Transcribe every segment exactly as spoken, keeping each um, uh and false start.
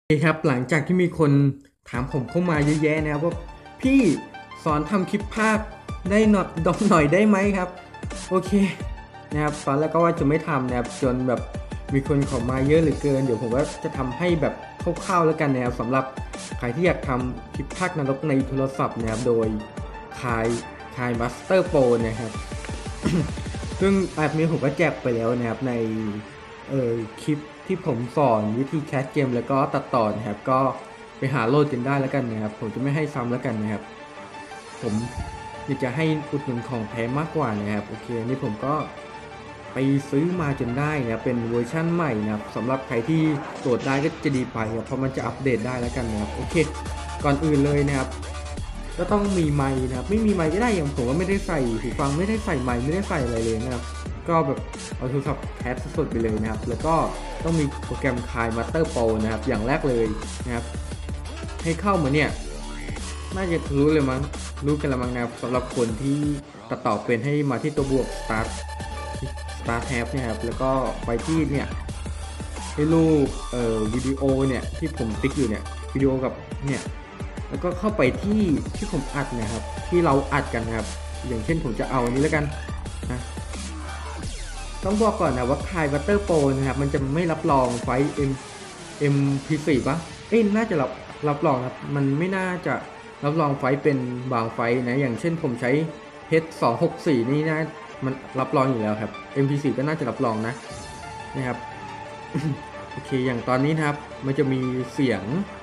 โอเคครับหลังจากที่มีคนถามผมเข้ามาเยอะแยะนะครับว่าพี่สอนทำคลิปภาพได้หน่อยดอกหน่อยได้ไหมครับโอเคนะครับตอนแรกก็ว่าจะไม่ทำนะครับจนแบบมีคนขอมาเยอะเหลือเกินเดี๋ยวผมก็จะทำให้แบบคร่าวๆแล้วกันนะครับสำหรับใครที่อยากทำคลิปภาคนรกในโทรศัพท์นะครับโดยคายคายมาสเตอร์โปรนะครับ ซึ่งแอปนี้ผมก็แจกไปแล้วนะครับในเอ่อคลิปที่ผมสอนวิธีแคสเกมแล้วก็ตัดต่อนะครับก็ไปหาโหลดกันได้แล้วกันนะครับผมจะไม่ให้ซ้ำแล้วกันนะครับผมอยากจะให้อุดหนุนของแท้มากกว่านะครับโอเคนี่ผมก็ไปซื้อมาจนได้นะเป็นเวอร์ชั่นใหม่นะครับสำหรับใครที่โหลดได้ก็จะดีไปครับเพราะมันจะอัปเดตได้แล้วกันนะครับโอเคก่อนอื่นเลยนะครับ ก็ต้องมีไมค์นะครับไม่มีไมค์ก็ได้อย่างผมก็ไม่ได้ใส่หูฟังไม่ได้ใส่ไมค์ไม่ได้ใส่อะไรเลยนะครับก็แบบเอาโทรศัพท์แคสสดไปเลยนะครับแล้วก็ต้องมีโปรแกรมคายมาสเตอร์โปรนะครับอย่างแรกเลยนะครับให้เข้ามาเนี่ยน่าจะรู้เลยมั้งรู้กันละมั้งนะครับสำหรับคนที่ตัดต่อเป็นให้มาที่ตัวบวก start start tab เนี่ยครับแล้วก็ไปที่เนี่ยให้รูปเอ่อวิดีโอเนี่ยที่ผมติ๊กอยู่เนี่ยวิดีโอกับเนี่ย แล้วก็เข้าไปที่ที่ผมอัดนะครับที่เราอัดกันนะครับอย่างเช่นผมจะเอาอันนี้แล้วกันนะต้องบอกก่อนนะว่าคายบัตเตอร์โปรนะครับมันจะไม่รับรองไฟล์ M เอ็ม พี โฟร์ ปะเอ้ยน่าจะรับรับรองครับมันไม่น่าจะรับรองไฟล์เป็นบางไฟล์นะอย่างเช่นผมใช้ เอช สองหกสี่นี่นะมันรับรองอยู่แล้วครับ เอ็ม พี โฟร์ ก็น่าจะรับรองนะนะครับ โอเคอย่างตอนนี้นะครับมันจะมีเสียง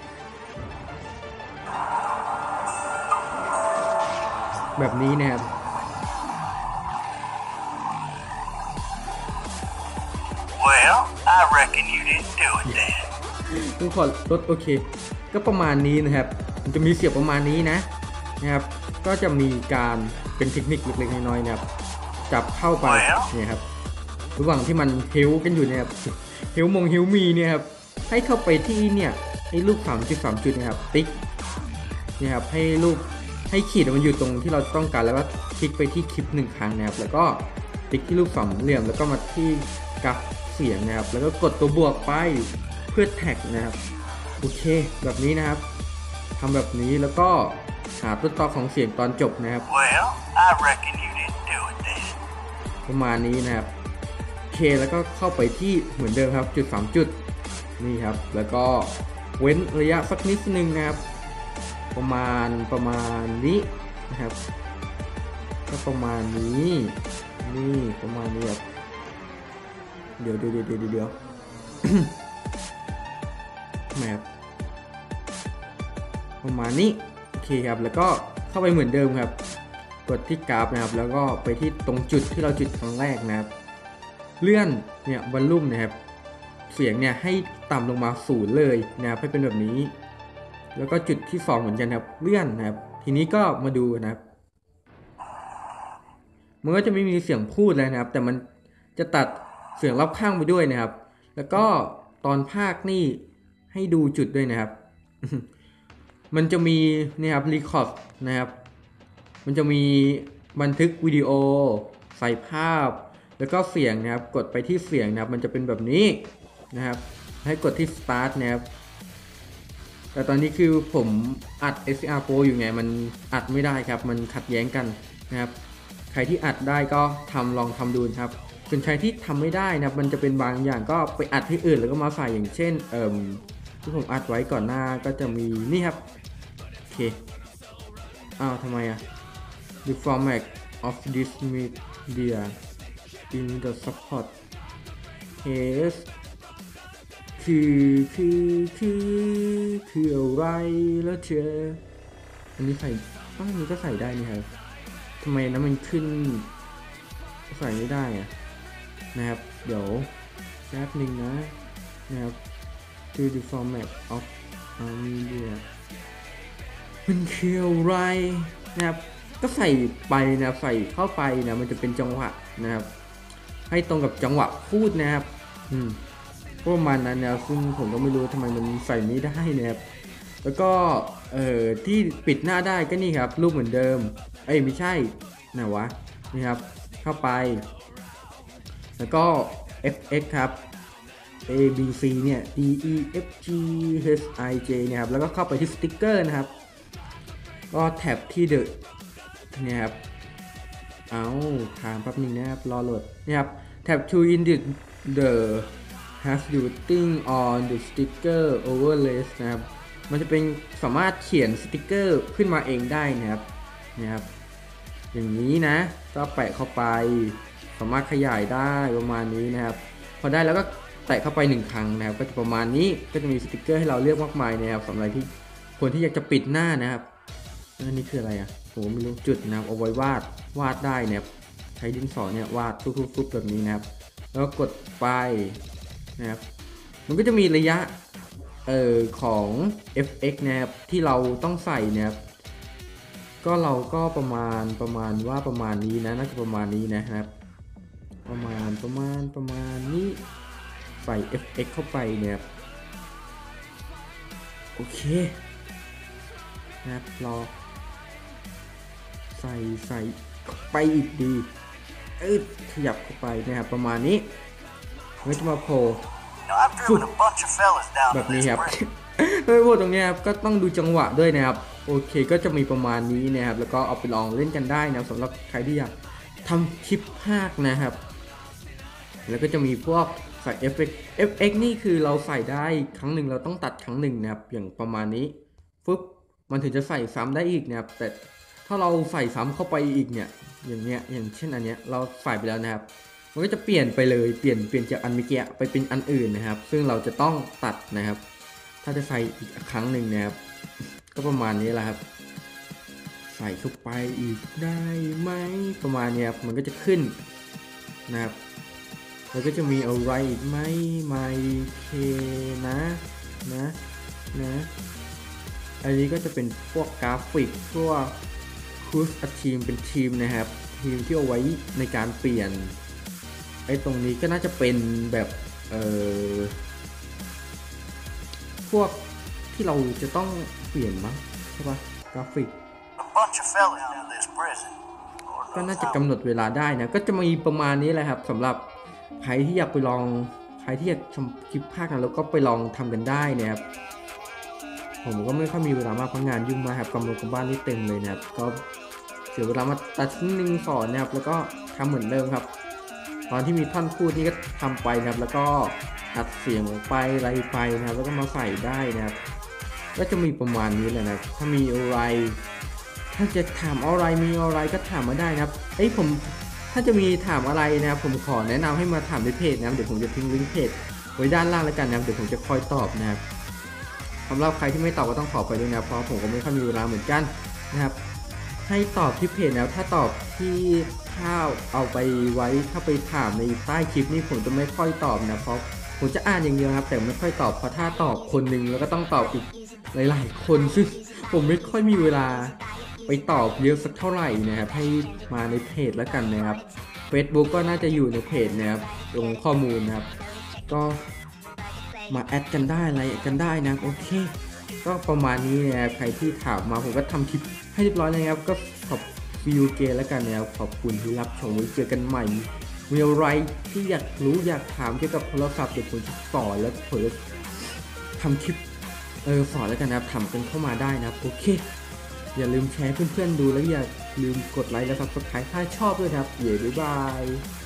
แบบนี้นะครับ Well, I reckon you didn't do it then. ต้องขอลดโอเคก็ประมาณนี้นะครับมันจะมีเสียงประมาณนี้นะนะครับก็จะมีการเป็นเทคนิคเล็กๆน้อยๆนะครับจับเข้าไปเนี่ยครับระหว่างที่มันเฮลกันอยู่เนี่ยครับเฮลมงเฮลมีเนี่ยครับให้เข้าไปที่เนี่ยให้ลูกสามจุดสามจุดนะครับติ๊กเนี่ยครับให้ลูกให้ขีดมันอยู่ตรงที่เราต้องการแล้วก็คลิกไปที่คลิปหนึ่งครั้งนะครับแล้วก็ติ๊กที่ลูกสามเหลี่ยมแล้วก็มาที่กราฟเสียงนะครับแล้วก็กดตัวบวกไปเพื่อแท็กนะครับโอเคแบบนี้นะครับทำแบบนี้แล้วก็หาต้นตอของเสียงตอนจบนะครับ Well, I reckon you didn't do it then. ประมาณนี้นะครับโอเคแล้วก็เข้าไปที่เหมือนเดิมครับจุดสามจุดนี่ครับแล้วก็เว้นระยะสักนิดนึงนะครับประมาณประมาณนี้นะครับก็ประมาณนี้นี่ประมาณนี้ครับเดี๋ยวเดี๋ยวเดี๋ยวเดี๋ยวเดี๋ยว แมปประมาณนี้โอเคครับแล้วก็เข้าไปเหมือนเดิมครับกดที่กราฟนะครับแล้วก็ไปที่ตรงจุดที่เราจุดครั้งแรกนะครับเลื่อนเนี่ยวอลลุ่มนะครับเสียงเนี่ยให้ต่ำลงมาศูนย์เลยนะครับให้เป็นแบบนี้แล้วก็จุดที่สองเหมือนกันครับเลื่อนนะครับทีนี้ก็มาดูนะครับมันก็จะไม่มีเสียงพูดแล้วนะครับแต่มันจะตัดเสียงรอบข้างไปด้วยนะครับแล้วก็ตอนภาคนี่ให้ดูจุดด้วยนะครับ มันจะมีนี่ครับรีคอร์ดนะครับมันจะมีบันทึกวิดีโอใส่ภาพแล้วก็เสียงนะครับกดไปที่เสียงนะครับมันจะเป็นแบบนี้นะครับให้กดที่ start นะครับแต่ตอนนี้คือผมอัด เอส ซี อาร์ Pro อยู่ไงมันอัดไม่ได้ครับมันขัดแย้งกันนะครับใครที่อัดได้ก็ทำลองทำดูครับส่วนใครที่ทำไม่ได้นะครับมันจะเป็นบางอย่างก็ไปอัดที่อื่นแล้วก็มาใส่อย่างเช่นเอ่อที่ผมอัดไว้ก่อนหน้าก็จะมีนี่ครับโอเคอ้าวทำไมอะ The format of this media in the support has คือคือคือคืออะไรแล้วเธออันนี้ใส่อ้าวอันนี้ก็ใส่ได้นี่ครับทำไมนะมันขึ้นใส่ไม่ได้อะนะครับเดี๋ยวแป๊บหนึ่งนะนะครับ to the format of our media มันคืออะไรนะครับก็ใส่ไปนะใส่เข้าไปนะมันจะเป็นจังหวะนะครับให้ตรงกับจังหวะพูดนะครับอืมประมาณนั้นนะซึ่งผมก็ไม่รู้ทำไมมันใส่นี้ได้นะครับแล้วก็เอ่อที่ปิดหน้าได้ก็นี่ครับรูปเหมือนเดิมเอ้ยไม่ใช่ไหนวะนี่ครับเข้าไปแล้วก็ เอฟ เอ็กซ์ ครับ A B C เนี่ย D E F G H I J เนี่ยครับแล้วก็เข้าไปที่สติกเกอร์นะครับก็แท็บที่ The เนี่ยครับเอาถามแป๊บนึงนะครับรอโหลดเนี่ยครับแท็บ to indicate the has writing on the sticker overlays นะครับมันจะเป็นสามารถเขียนสติกเกอร์ขึ้นมาเองได้นะครับนะครับอย่างนี้นะก็แปะเข้าไปสามารถขยายได้ประมาณนี้นะครับพอได้แล้วก็แตะเข้าไปหนึ่งครั้งนะครับก็จะประมาณนี้ก็จะมีสติกเกอร์ให้เราเลือกมากมายนะครับสำหรับที่คนที่อยากจะปิดหน้านะครับอันนี้คืออะไรอ่ะผมไม่รู้จุดนะครับเอาไว้วาดวาดได้นะครับใช้ดินสอเนี่ยวาดทุกๆแบบนี้นะครับแล้วกดไปนะครับมันก็จะมีระยะเอ่อของ เอฟ เอ็กซ์ นะครับที่เราต้องใส่นะครับก็เราก็ประมาณประมาณว่าประมาณนี้นะน่าจะประมาณนี้นะครับประมาณประมาณประมาณนี้ใส่ เอฟ เอ็กซ์ เข้าไปเนี่ยโอเคนะครับรอใส่ใส่ไปอีกดีเออขยับเข้าไปนะครับประมาณนี้ไม่จะมาโผล่ Now, I've driven a bunch of fellas down แบ to บนี้ this ครับ bridge. เฮ้ยพวกตรงนี้ครับก็ต้องดูจังหวะด้วยนะครับโอเคก็จะมีประมาณนี้นะครับแล้วก็เอาไปลองเล่นกันได้นะสำหรับใครที่อยากทำคลิปภาคนะครับแล้วก็จะมีพวกใส่เอฟเฟกต์เอฟเฟกต์นี่คือเราใส่ได้ครั้งหนึ่งเราต้องตัดครั้งหนึ่งนะครับอย่างประมาณนี้ฟึบมันถึงจะใส่ซ้ำได้อีกนะครับแต่ถ้าเราใส่ซ้ำเข้าไปอีกเนี่ยอย่างเนี้ยอย่างเช่นอันเนี้ยเราใส่ไปแล้วนะครับมันก็จะเปลี่ยนไปเลยเปลี่ยนเปลี่ยนจากอันเมื่อกี้ไปเป็นอันอื่นนะครับซึ่งเราจะต้องตัดนะครับถ้าจะใส่อีกครั้งหนึ่งนะครับก็ประมาณนี้แหละครับใส่เข้าไปอีกได้ไหมประมาณนี้ครับมันก็จะขึ้นนะครับแล้วก็จะมีอะไรอีกไหมไมเคนะนะนะอันนี้ก็จะเป็นพวกกราฟิกพวกคูสทีมเป็นทีมนะครับทีมที่เอาไว้ในการเปลี่ยนไอ้ตรงนี้ก็น่าจะเป็นแบบเอ่อพวกที่เราจะต้องเปลี่ยนมั้งใช่ปะกราฟิก A bunch of fellas down to this prison. ก็น่าจะกำหนดเวลาได้นะก็จะมีประมาณนี้แหละครับสำหรับใครที่อยากไปลองใครที่อยากทำคลิปภาคนะแล้วก็ไปลองทำกันได้นะครับผมก็ไม่ค่อยมีเวลามากเพราะงานยุ่งมากครับกำลังกับบ้านนี่เต็มเลยนะครับก็เสียเวลามาตัดชิ้นหนึ่งสอนนะครับแล้วก็ทำเหมือนเดิมครับตอนที่มีท่อนพูดนี่ก็ทำไปนะครับแล้วก็อัดเสียงไปอะไรไปนะครับแล้วก็มาใส่ได้นะครับก็จะมีประมาณนี้แหละนะถ้ามีอะไรถ้าจะถามอะไรมีอะไรก็ถามมาได้นะครับเอ้ยผมถ้าจะมีถามอะไรนะครับผมขอแนะนำให้มาถามในเพจนะครับเดี๋ยวผมจะทิ้งลิงก์เพจไว้ด้านล่างแล้วกันนะครับเดี๋ยวผมจะคอยตอบนะครับสำหรับใครที่ไม่ตอบก็ต้องขอไปด้วยนะเพราะผมก็ไม่ค่อยมีเวลาเหมือนกันนะครับให้ตอบที่เพจแล้วถ้าตอบที่ข้าวเอาไปไว้ถ้าไปถามในใต้คลิปนี่ผมจะไม่ค่อยตอบนะเพราะผมจะอ่านอย่างเดียวครับแต่ไม่ค่อยตอบเพราะถ้าตอบคนหนึ่งแล้วก็ต้องตอบอีกหลายๆคนซึ่งผมไม่ค่อยมีเวลาไปตอบเยอะสักเท่าไหร่นะครับให้มาในเพจแล้วกันนะครับ Facebook ก็น่าจะอยู่ในเพจนะครับลงข้อมูลนะครับก็มาแอดกันได้อะไรกันได้นะโอเคก็ประมาณนี้นะครับใครที่ถามมาผมก็ทำคลิปให้เรียบร้อยนะครับก็ขอบวิวเกแล้วกันนะครับขอบคุณที่รับชมไว้เจอกันใหม่มีอะไรที่อยากรู้อยากถามเกี่ยวกับโทรศัพท์เดี๋ยวผมจะสอนแล้วเผยทำคลิปเออสอนแล้วกันนะครับทำกันเข้ามาได้นะครับโอเคอย่าลืมแชร์เพื่อนๆดูแล้วอย่าลืมกดไลค์และ ซับสไครบ์ ถ้าชอบด้วยครับเย้บ๊ายบาย